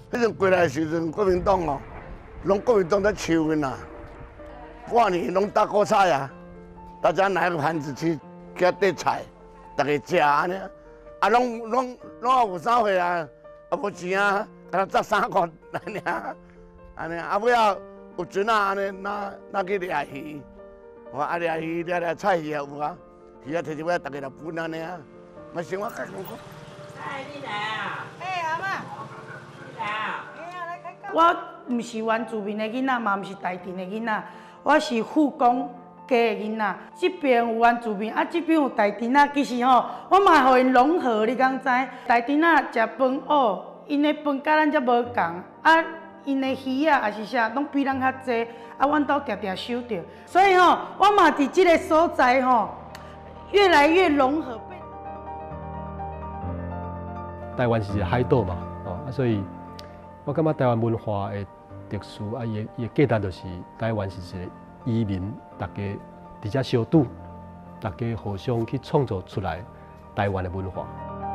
迄阵过来的时阵，国民党哦，拢国民党在抽的呐，半年拢打锅菜啊，大家拿个盘子去给他递菜，大家食安尼，啊，拢也有啥货啊，啊无钱啊，啊砸3块安尼啊，安尼啊尾仔有船啊安尼，那去掠鱼，我啊掠鱼掠菜鱼也有啊，鱼啊摕一尾大家来分安尼啊，嘛生活较艰苦。 哎，你来啊！ 哎，阿嬷， 你来啊！ 我唔是原住民的囡仔，嘛唔是台镇的囡仔，我是富公家的囡仔。这边有原住民，啊，这边有台镇仔。其实吼，我嘛互因融合，你敢知？台镇仔食饭哦，因的饭甲咱则无共，啊，因的鱼啊，也是啥，拢比咱较济。啊，阮兜常常收着，所以吼，我嘛伫这个所在吼，越来越融合。 台湾是一个海岛嘛，所以我感觉台湾文化的特殊啊，伊的价值就是台湾是一个移民，大家伫遮相处，大家互相去创造出来台湾的文化。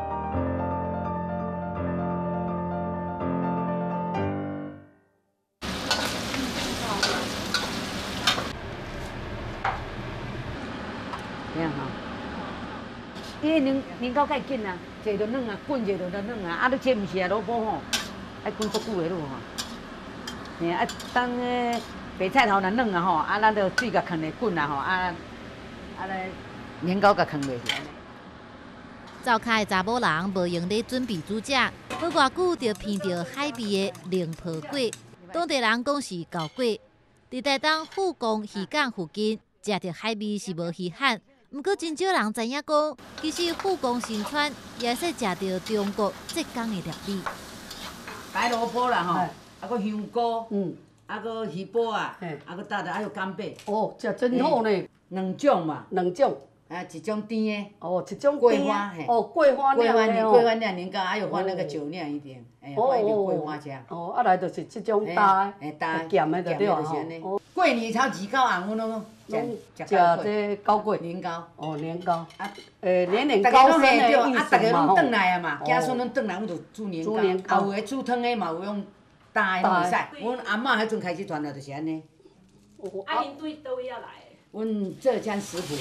这样哈，因为年糕介紧啊，坐就软啊，滚坐就软啊，啊，你这毋是啊，萝卜吼，爱滚足久的咯吼。嘿，啊，当白菜头若软啊吼，啊，咱就水甲放下滚啊吼，啊来年糕甲放落去。 灶骹的查某人无用咧准备煮食，不偌久就闻到海味的灵婆粿，当地人讲是高粿。伫台东富公渔港附近，食到海味是无稀罕。不过真少人知影讲，其实富公新川也是食到中国浙江的料理。 白萝卜啦吼，啊个香菇，啊个鱼脯啊，啊个搭的还有干贝。 哦，食真好呢。 两种嘛， 两种。 啊，一种甜的。 哦，一种桂花，嘿。 哦，桂花酿的哦。 桂花酿年糕，还有放那个酒酿一点，哎，放一点桂花酱。 哦，啊来就是这种搭的，咸的就对了吼。 过年头2到红，阮拢食这高粿年糕。 哦，年糕。啊，年年高升的意思嘛。 啊，大家拢转来啊嘛，子孙拢转来，阮就煮年糕。啊，有诶煮汤诶嘛，有用搭诶拢会使。阮阿嬷迄阵开始传了就是安尼。 啊，恁对倒位要来？ 阮浙江食谱。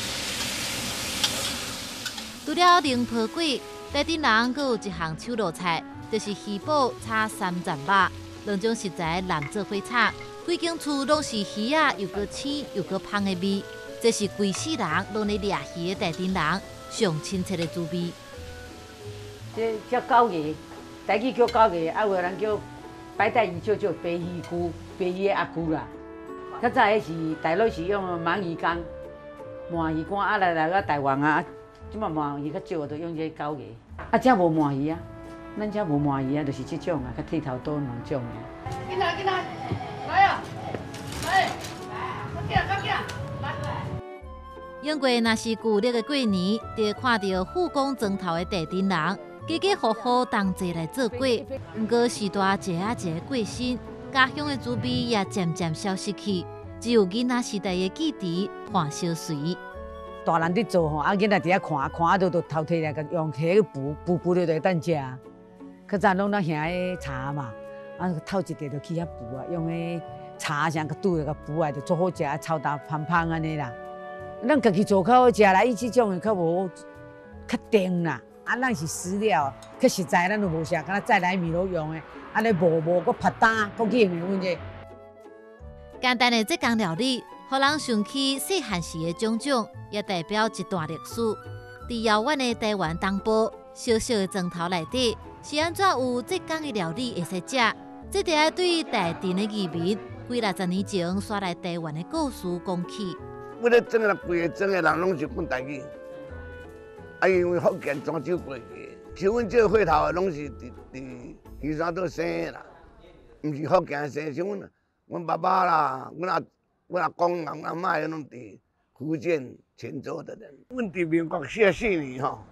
除了灵婆粿，台镇人阁有一项手路菜，就是鱼脯炒三层肉，两种食材揽做伙炒，规间厝拢是鱼仔又搁青又搁芳的味，这是规世人拢咧掠鱼的台镇人上亲切的滋味。 这叫高鱼，台语叫高鱼，啊有人叫白带鱼叫白鱼菇，白鱼的阿菇啦。较早迄是大陆是用鳗鱼干、鳗鱼干，啊来到台湾啊。即马鳗鱼较少，就用这高鱼。啊，遮无鳗鱼啊，咱遮无鳗鱼啊，就是即种啊，较剃头刀两种尔。 进来，来啊！来，快点，来。 用过若是旧历的过年，就看到富公庄头的台镇人，家家户户同齐来做粿。不过时代一下一个过身，家乡的滋味也渐渐消失去，只有囡仔时代的记忆伴相随。 大人伫做吼，啊囡仔伫遐看就偷摕来，用摕去补就会当食。较早拢咱乡个茶嘛，啊透一地就去遐补啊，用个茶啥个煮个补啊，就做好食，臭豆芳芳安尼啦。咱家己做较好食啦，伊即种的较无较甜啦，啊咱是饲料，较实在咱就无食，敢若再来米都用的，安尼无搁拍单，搁去用阮这。 简单的浙江料理，互人想起细汉时的种种，也代表一段历史。伫遥远的台湾东部，小小的庄头内底，是安怎有浙江的料理会使食？这就要对台镇的渔民几60年前刷来台湾的故事讲起。 为了种个规个种个人拢是讲台语，啊，因为福建漳州过去，像阮这岁头的拢是伫鱼山岛生的啦，毋是福建生，像阮爸爸啦，阮阿公、阮阿嬷拢伫福建泉州的人。阮伫民国44年吼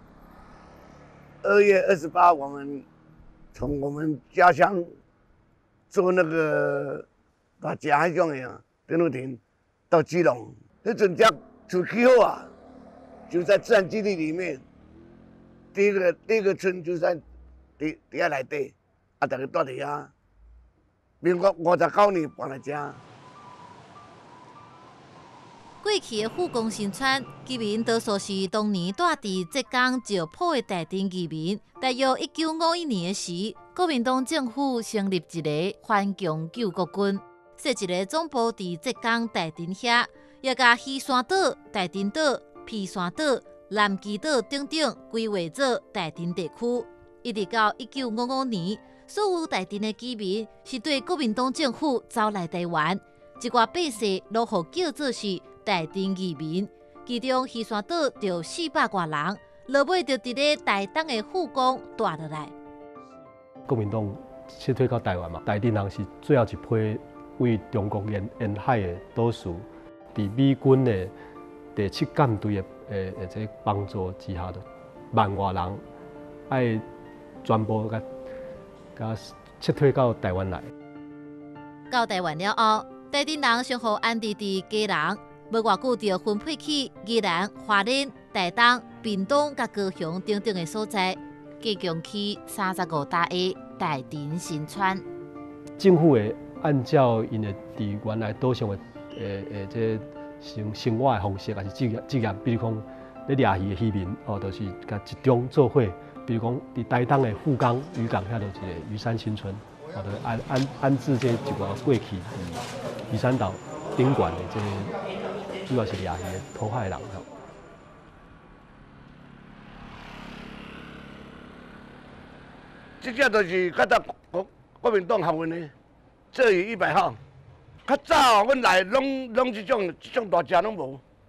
，2月28，我们从我们家乡坐那个大甲迄种的电路艇到基隆，那阵只厝起好啊，就在自然基地里面。第一个村就在底下内底， 啊，大家住伫遐。民国59年搬来遮。 过去的富公新村居民多数是当年住伫浙江石浦的大镇居民。大约1951年时，国民党政府成立一个反共救国军，设一个总部伫浙江大镇遐，也甲西山岛、大镇岛、皮山岛、南基岛等等规划做大镇地区。一直到1955年，所有大镇的居民是对国民党政府走来台湾，一寡百姓落互叫做是大镇移民，其中西山岛就400多人，落尾就伫咧台东的富冈住落来。 国民党撤退到台湾嘛，大镇人是最后一批为中国沿海的岛屿，伫美军的第7舰队的这帮助之下，就万外人爱全部甲撤退到台湾来。 到台湾了后，大镇人先后安置伫基隆。无偌久就分配去宜兰、花莲、台东、屏东、甲高雄等等的所在，加强去35大个大镇新村。 政府会按照因的伫原来岛上的这生活的方式，还是职业，比如讲咧掠鱼的渔民，就是甲集中做伙。比如讲伫台东的富冈渔港遐，就是一个渔山新村，就安置这一寡过去伫渔山岛顶悬的这个。主要是掠鱼的讨海人。 这只就是较早国民党学运的，这是100号。较早阮来拢这种大只拢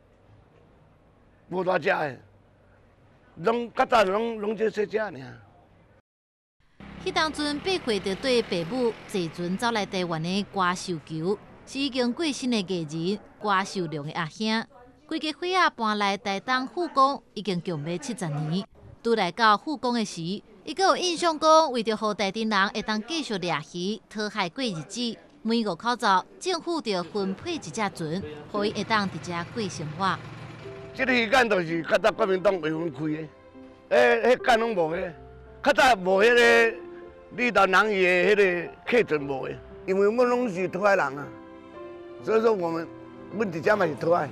无大只的，较早拢这小只尔。 迄当阵八岁就对爸母坐船走来台湾的瓜寿球。是已经过身的艺人瓜寿良的阿兄，规家伙仔搬来台东富冈已经强要70年。拄来到富冈的时，伊阁有印象讲，为着互大镇人会当继续掠鱼、讨海过日子，每5口走，政府就分配一只船，互伊会当伫遮过生活。 这个渔港就是较早国民党未分开的，迄港拢无的，较早无迄个里头人伊的迄个客船无的，因为阮拢是讨海人啊。所以说，阮伫遮嘛是讨海。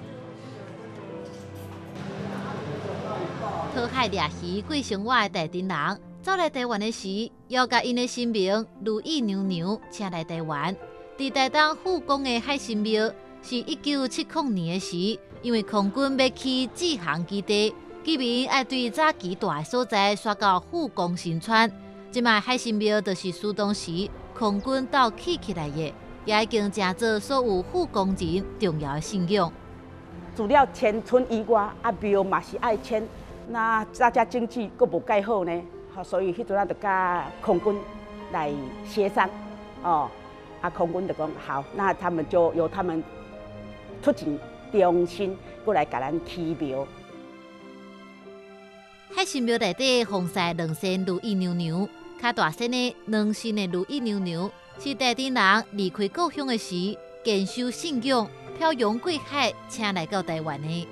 讨海掠鱼过生活的大镇人，走来台湾的时，要甲因的新名如意娘娘请来台湾。伫台东富冈的海神庙，是1970年的时，因为空军要起制航基地，居民爱对早期大的所在刷到富冈新村。即卖海神庙就是苏当时空军斗起起来的。也已经成做所有富冈人重要的信仰。 除了迁村以外，庙嘛是爱迁。那大家经济阁无介好呢，所以迄阵就甲空军来协商，空军就讲好，那他们就由他们出钱重新过来甲咱起庙。 海神庙内底奉祀2身如意娘娘，较大身的2身的如意娘娘。是大镇人离开故乡的时，坚守信仰，漂洋过海，请来到台湾的。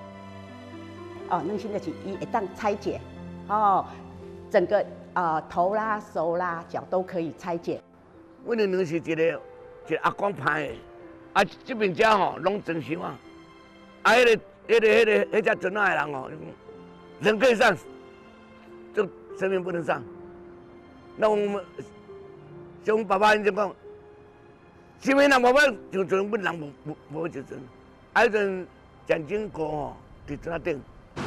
2身就是伊会当拆解，整个头啦、手啦、脚都可以拆解。 阮的娘是一个阿公派的，这边遮拢真香啊！迄只船仔的人人可以上，就生命不能上。那我们。像阮爸爸因讲，什么人无要上船，阮人无上船。迄阵蒋经国伫船仔顶。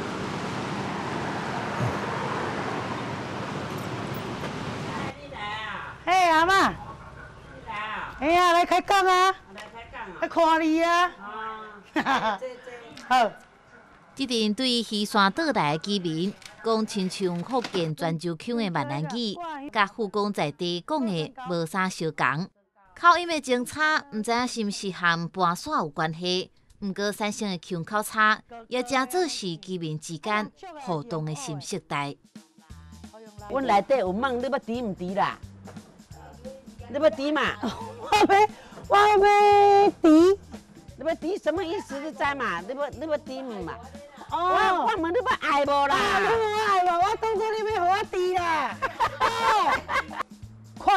嘿，阿嬷。哎呀，来开讲啊！来看你啊！好。 这阵对西山岛内的居民。讲亲像福建泉州腔的闽南语，甲富冈在地讲的无啥相共。口音的精差，毋知影是毋是和搬线有关系。毋过产生的腔口差，也真做是居民之间互动的新时代。 阮内底有问你要猪毋猪啦？你要猪嘛？ 我要猪。 你要猪什么意思？你知嘛？你要猪嘛？我问你要爱无啦？ 你无爱无？我当作你要互我猪啦。快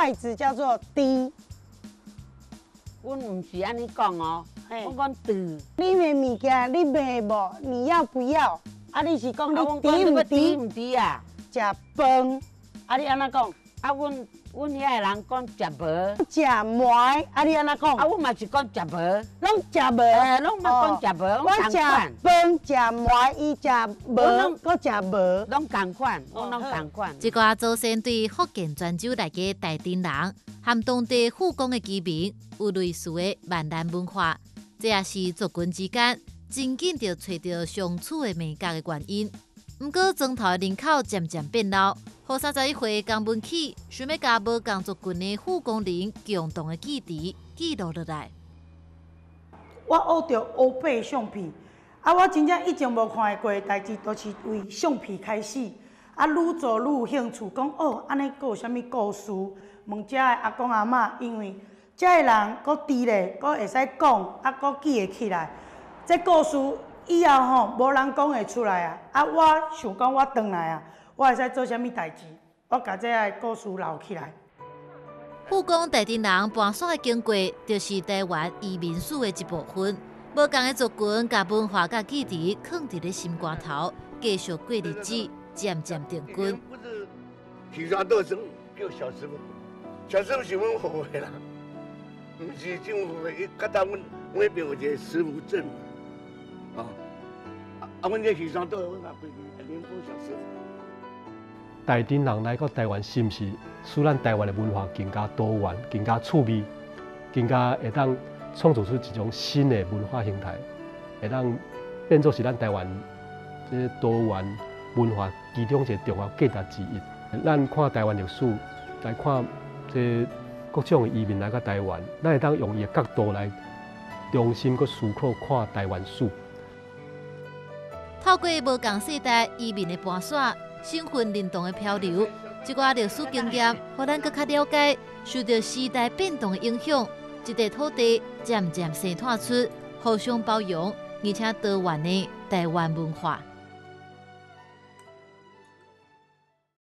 筷子叫做滴。 阮唔是安尼讲哦，我讲猪。 你卖物件，你卖无？你要不要？啊，你是讲你我滴唔讲你要猪滴？ 唔猪啊？ 食饭，啊，你安怎讲？ 啊，阮遐个人讲食无， 食糜，啊，你安怎讲？ 啊，阮嘛是讲食无， 拢食无？ 拢嘛讲食无，拢我食同款， 饭，食糜，伊食无，搁食无。 拢同款，我拢同款。 这个祖先对福建泉州内的台镇人和当地富工的居民有类似的闽南文化，这也是族群之间真紧就找到相处的美感的原因。不过，庄头的人口渐渐变老，和31岁江文启想要把无共族群的富工人共同的记忆记录落来。 我学着乌白橡皮，啊，我真正以前无看过的代志，都是为橡皮开始。啊，愈做愈有兴趣，讲哦，安尼阁有啥物故事？问遮的阿公阿嬷，因为遮的人阁伫咧，阁会使讲，啊，阁记会起来。这故事以后吼，无人讲会出来啊！啊，我想讲，我转来啊，我会使做啥物代志？我甲这个故事留起来。 富工台镇人搬徙的经过，就是台湾移民史的一部分。无共的族群，甲文化甲记忆藏伫咧心肝头，继续过日子，渐渐定根。 不是提山斗生叫小师傅，小师傅是阮后的啦，唔是政府的。伊甲当阮那边有一个师傅证，阮这提山斗，阮阿规个连峰小师傅。 台镇人来到台湾，是毋是使咱台湾的文化更加多元、更加趣味、更加会当创造出一种新的文化形态，会当变作是咱台湾这多元文化其中一个重要价值之一。咱看台湾历史，来看这各种移民来到台湾，咱会当用伊的角度来重新去思考看台湾史。 透过无共世代移民的搬徙、身份认同的漂流，一寡历史经验，互咱更较了解受到时代变动的影响，一块土地渐渐生产出互相包容而且多元的台湾文化。